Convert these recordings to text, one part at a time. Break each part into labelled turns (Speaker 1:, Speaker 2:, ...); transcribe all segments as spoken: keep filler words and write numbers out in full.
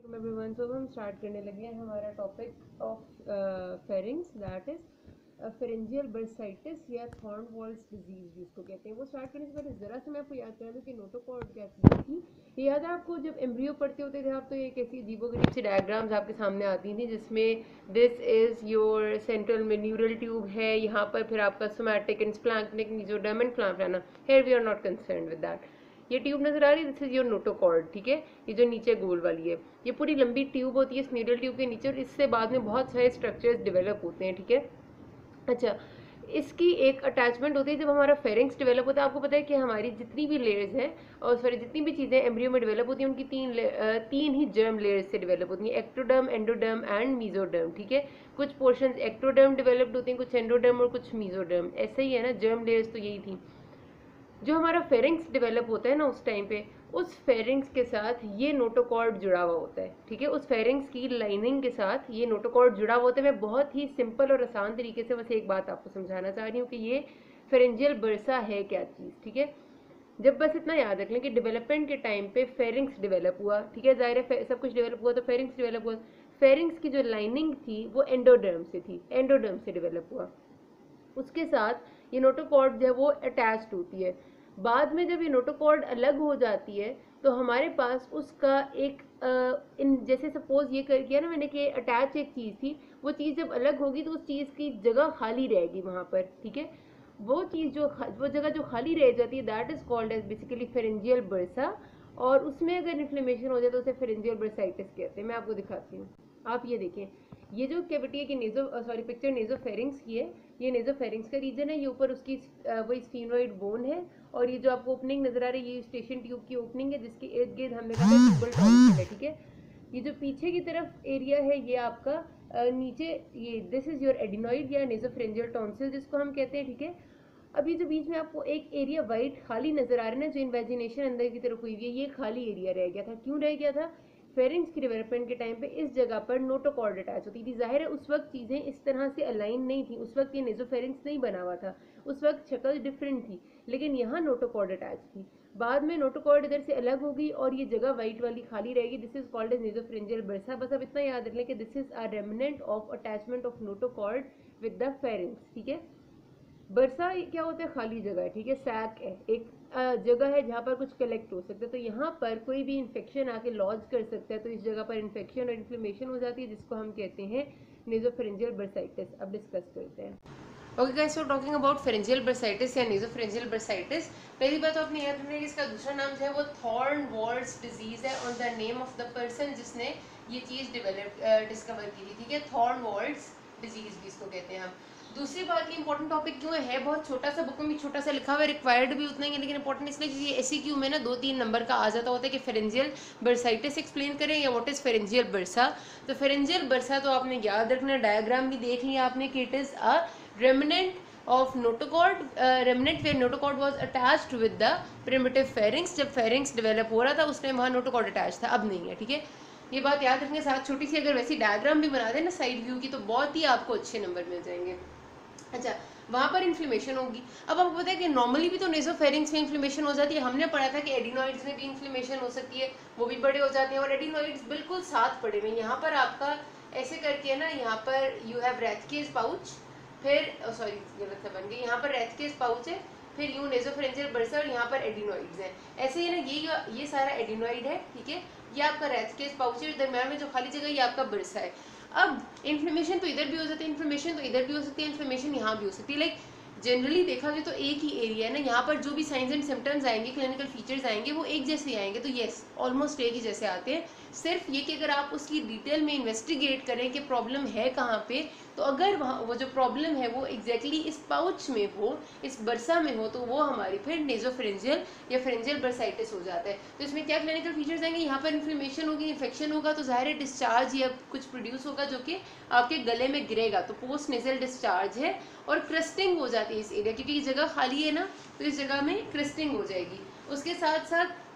Speaker 1: Everyone, तो हम start करने लगे हैं हमारा topic of pharynx, that is pharyngeal bursitis या थॉर्न वॉल्स डिजीज जिसको कहते हैं। वो स्टार्ट करने से पहले ज़रा सा मैं आपको याद करा दूँ कि नोटोकॉर्ड क्या चीज़ थी। ये याद है आपको, जब एम्ब्रियो पढ़ते होते थे आप तो एक ऐसी अजीबोगरीब सी डायग्राम्स आपके सामने आती थी जिसमें दिस इज़ योर सेंट्रल में न्यूरल ट्यूब है, यहाँ पर फिर आपका somatic and splanchnic mesoderm and फ्लाना। Here we are not concerned with that. ये ट्यूब नजर आ रही है, दिस इज योर नोटोकॉर्ड, ठीक है। ये जो नीचे गोल वाली है, ये पूरी लंबी ट्यूब होती है स्नीडल ट्यूब के नीचे, और इससे बाद में बहुत सारे स्ट्रक्चर्स डेवलप होते हैं, ठीक है। अच्छा, इसकी एक अटैचमेंट होती है जब हमारा फेरिंग्स डेवलप होता है। आपको पता है कि हमारी जितनी भी लेयर्स हैं, और सॉरी जितनी भी चीज़ें एम्ब्रियो में डेवलप होती हैं, उनकी तीन तीन ही जर्म लेयर्स से डेवलप होती हैं, एक्टोडर्म, एंडोडर्म एंड मीजोडर्म, ठीक है। कुछ पोर्शंस एक्टोडर्म डेवलप्ड होते हैं, कुछ एंडोडर्म और कुछ मीजोडर्म, ऐसे ही है ना। जर्म लेयर्स तो यही थी। जो हमारा फेरिंग्स डेवलप होता है ना उस टाइम पे, उस फेरिंग्स के साथ ये नोटोकॉर्ड जुड़ा हुआ होता है, ठीक है। उस फेरिंग्स की लाइनिंग के साथ ये नोटोकॉर्ड जुड़ा हुआ होता है। मैं बहुत ही सिंपल और आसान तरीके से बस एक बात आपको समझाना चाह रही हूँ कि ये फेरेंजियल बर्सा है क्या चीज़, ठीक है। जब बस इतना याद रख लें कि डेवलपमेंट के टाइम पे फेरिंग्स डेवलप हुआ, ठीक है, जाहिर है सब कुछ डेवलप हुआ तो फेरिंग्स डेवलप हुआ। फेरिंग्स की जो लाइनिंग थी वो एंडोडर्म से थी, एंडोडर्म से डेवलप हुआ। उसके साथ ये नोटोकॉर्ड जो है वो अटैच्ड होती है। बाद में जब ये नोटोकॉर्ड अलग हो जाती है तो हमारे पास उसका एक आ, इन जैसे सपोज ये कर किया ना मैंने कि अटैच एक चीज़ थी, वो चीज़ जब अलग होगी तो उस चीज़ की जगह खाली रहेगी वहाँ पर, ठीक है। वो चीज़ जो वो जगह जो खाली रह जाती है that is called as basically pharyngeal bursa, और उसमें अगर इन्फ्लेमेशन हो जाए तो उसे फेरेंजियल बर्साइटिस कहते हैं। मैं आपको दिखाती हूँ, आप ये देखें, ये जो कैविटी है कि नेजो सॉरी पिक्चर नेजोफेरिंग्स की है, ये नेजोफेरिंग्स का रीजन है। ये ऊपर उसकी वही स्फीनोइड बोन है, और ये जो आपको ओपनिंग नजर आ रही है ये स्टेशन ट्यूब की ओपनिंग है जिसके इर्द गिर्द हमने कहा ट्यूबल टॉन्सिल है, ठीक है। ये जो पीछे की तरफ एरिया है ये आपका आ, नीचे ये दिस इज योर एडिनॉइड या नेजोफेरेंजियल टॉन्सिल जिसको हम कहते हैं, ठीक है। अभी जो बीच में आपको एक एरिया वाइट खाली नजर आ रहा है ना, जो इन्वेजिनेशन अंदर की तरफ हुई हुई है, ये खाली एरिया रह गया था। क्यों रह गया था? फेरिंग्स की डेवलपमेंट के टाइम पे इस जगह पर नोटोकॉर्ड अटैच होती थी। जाहिर है उस वक्त चीज़ें इस तरह से अलाइन नहीं थी, उस वक्त ये नेजोफेरिंग्स नहीं बना हुआ था, उस वक्त शक्ल डिफरेंट थी, लेकिन यहाँ नोटोकॉर्ड अटैच थी। बाद में नोटोकॉर्ड इधर से अलग होगी और ये जगह वाइट वाली खाली रहेगी, this is called as nasopharyngeal bursa. बस अब इतना याद रख लें कि this is a remnant of attachment of notochord with the pharynx, ठीक है। बरसा क्या होता है? खाली जगह है, ठीक है, सैक है, एक जगह है जहाँ पर कुछ कलेक्ट हो सकता है। तो यहाँ पर कोई भी इन्फेक्शन आके लॉज कर सकता है, तो इस जगह पर इन्फेक्शन और इन्फ्लेमेशन हो जाती है जिसको हम कहते हैं नेजोफेरेंजियल बर्साइटिस। अब डिस्कस करते हैं। Okay guys, so talking about pharyngeal bursitis या नेजोफेरेंजियल बर्साइटिस, पहली बात तो आपने याद रखना है कि इसका दूसरा नाम जो है वो थॉर्न वॉल्स डिजीज है, on the name of the person जिसने ये चीज़ डेवलप डिस्कवर की थी, ठीक है। थॉर्न वॉल्स डिजीज भी इसको कहते हैं हम। दूसरी बात, ये इंपॉर्टेंट टॉपिक क्यों है? बहुत छोटा सा, बुक में भी छोटा सा लिखा हुआ है, रिक्वायर्ड भी उतना ही है, लेकिन इंपॉर्टेंट इसलिए क्योंकि एस सी क्यू में ना दो तीन नंबर का आ जाता होता है कि फेरेंजियल बर्साइटिस एक्सप्लेन करें या व्हाट इज फेरेंजियल बर्सा। तो फेरेंजियल बर्सा तो आपने याद रखना, डायग्राम भी देख लिया आपने कि it is a remnant of notochord uh, remnant where notochord was attached with the primitive pharynx। जब pharynx डेवलप हो रहा था उस टाइम वहाँ notochord अटैच था, अब नहीं है, ठीक है। ये बात याद रखने के साथ छोटी सी अगर वैसी डायग्राम भी बना दें ना साइड व्यू की, तो बहुत ही आपको अच्छे नंबर मिल जाएंगे। अच्छा, वहाँ पर इन्फ्लेमेशन होगी। अब आपको पता है कि नॉर्मली भी तो नेजोफेरिंग्स में इन्फ्लेमेशन हो जाती है। हमने पढ़ा था कि एडिनॉइड्स में भी इन्फ्लेमेशन हो सकती है, वो भी बड़े हो जाते हैं, और एडिनॉइड्स बिल्कुल साथ पड़े हुए। यहाँ पर आपका ऐसे करके है ना, यहाँ पर यू हैव रैथकेज पाउच, फिर सॉरी गलत बन गई, यहाँ पर रैथकेज पाउच है, फिर यू नेजोफेरेंजियल बर्सा, और यहाँ पर एडिनॉइड्स हैं। ऐसे ही ना, ये ये सारा एडिनॉइड है, ठीक है, ये आपका रैथकेज पाउच है, दरम्यान में जो खाली जगह ये आपका बर्सा है। अब इन्फ्लेमेशन तो इधर भी हो जाती है, इन्फ्लेमेशन तो इधर भी हो सकती है, इन्फ्लेमेशन यहाँ भी हो सकती है। लाइक जनरली देखा जाए तो एक ही एरिया है ना, यहाँ पर जो भी साइंस एंड सिम्टम्स आएंगे, क्लिनिकल फीचर्स आएंगे, वो एक जैसे आएंगे। तो येस, ऑलमोस्ट एक ही जैसे आते हैं। सिर्फ ये कि अगर आप उसकी डिटेल में इन्वेस्टिगेट करें कि प्रॉब्लम है कहाँ पे, तो अगर वहाँ वो जो प्रॉब्लम है वो एग्जैक्टली इस पाउच में हो, इस बर्सा में हो, तो वो हमारी फिर नेजोफेरेंजियल या फेरेंजियल बर्साइटिस हो जाता है। तो इसमें क्या क्लिनिकल फीचर्स आएंगे? यहाँ पर इन्फ्लेमेशन होगी, इन्फेक्शन होगा, तो ज़ाहिर है डिस्चार्ज या कुछ प्रोड्यूस होगा जो कि आपके गले में गिरेगा, तो पोस्ट नेजल डिस्चार्ज है। और क्रिस्टिंग हो जाती है इस एरिया, क्योंकि ये जगह खाली है ना, तो इस जगह में क्रिस्टिंग हो जाएगी। उसके साथ साथ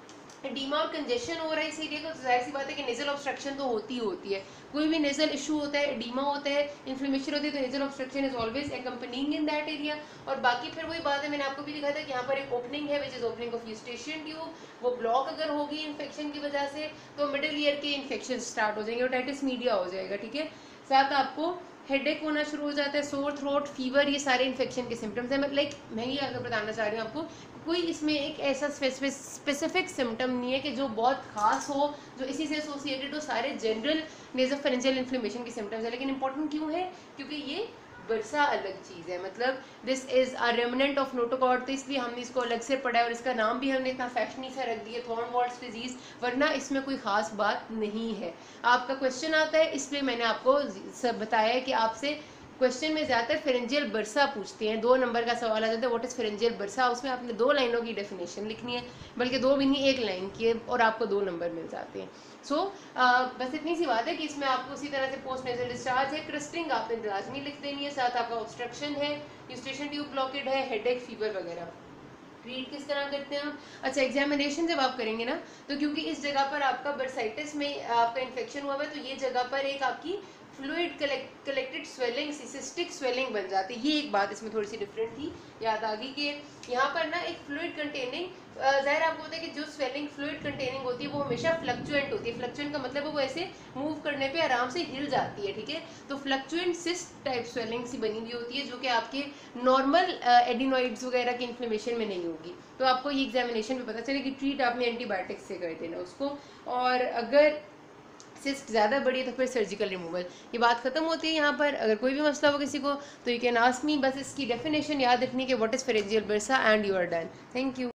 Speaker 1: एडीमा और कंजेशन हो रहा है इस एरिया को, तो जाहिर सी बात है कि नेजल ऑब्स्ट्रक्शन तो होती ही होती है। कोई भी नेजल इशू होता है, एडीमा होता है, इन्फ्लेमेशन होती है, तो nasal obstruction is always accompanying in that area. और बाकी फिर वही बात है, मैंने आपको भी दिखाया था कि यहाँ पर एक ओपनिंग है which is opening of eustachian tube, वो ब्लॉक अगर होगी इन्फेक्शन की वजह से तो मिडिल ईयर के इन्फेक्शन स्टार्ट हो जाएंगे, ओटाइटिस मीडिया हो जाएगा, ठीक है। साथ आपको हेडेक होना शुरू हो जाता है, सोर थ्रोट, फीवर, ये सारे इन्फेक्शन के सिम्टम्स हैं। लाइक मैं ये अगर बताना चाह रही हूँ आपको, कोई इसमें एक ऐसा स्पेसिफिक सिम्टम नहीं है कि जो बहुत खास हो, जो इसी से एसोसिएटेड हो, सारे जनरल नेज़ोफेरेंजियल इन्फ्लेमेशन के सिम्टम्स है। लेकिन इंपॉर्टेंट क्यों है? क्योंकि ये बरसा अलग चीज़ है, मतलब this is a remnant of notochord, तो इसलिए हमने इसको अलग से पढ़ा है और इसका नाम भी हमने इतना फैशनी सा रख दिया थॉर्न वॉल्स डिजीज, वरना इसमें कोई खास बात नहीं है। आपका क्वेश्चन आता है इसलिए मैंने आपको सब बताया है कि आपसे क्वेश्चन में ज़्यादातर फेरेंजियल बरसा पूछते हैं, दो नंबर का सवाल आ जाता है व्हाट इज़ फेरेंजियल बरसा, उसमें आपने दो लाइनों की डेफिनेशन लिखनी है, बल्कि दो भी नहीं एक लाइन की है, और आपको दो नंबर मिल जाते हैं। सो so, बस इतनी सी बात है कि इसमें आपको उसी तरह से पोस्ट नेजल डिस्चार्ज है, क्रिस्टिंग आपने लाजमी लिख देनी है, साथ आपका ऑब्स्ट्रक्शन है, यूस्टेशन ट्यूब ब्लॉकेड है, हेडेक, फीवर वगैरह। रीड किस तरह करते हैं हम? अच्छा, एग्जामिनेशन जब आप करेंगे ना, तो क्योंकि इस जगह पर आपका बर्साइटिस में आपका इन्फेक्शन हुआ है, तो ये जगह पर एक आपकी fluid collected swelling, cystic swelling बन जाती है। ये एक बात इसमें थोड़ी सी डिफरेंट थी, याद आ गई कि यहाँ पर ना एक फ्लूइड कंटेनिंग, जाहिर आपको होता है कि जो स्वेलिंग फ्लूइड कंटेनिंग होती है वो हमेशा फ्लक्चुएंट होती है। फ्लक्चुएंट का मतलब है वो ऐसे मूव करने पे आराम से हिल जाती है, ठीक है। तो फ्लक्चुएंट सिस्ट टाइप स्वेलिंग सी बनी हुई होती है, जो कि आपके नॉर्मल एडिनोइड्स वगैरह की इन्फ्लेमेशन में नहीं होगी। तो आपको ये एग्जामिनेशन में पता चले कि ट्रीट आपने एंटीबायोटिक से कर देना उसको, और अगर सिस्ट ज़्यादा बड़ी है तो फिर सर्जिकल रिमूवल। ये बात खत्म होती है यहाँ पर। अगर कोई भी मसला हो किसी को तो यू कैन आस्क मी, बस इसकी डेफिनेशन याद रखनी कि what is pharyngeal bursa and you are done. Thank you.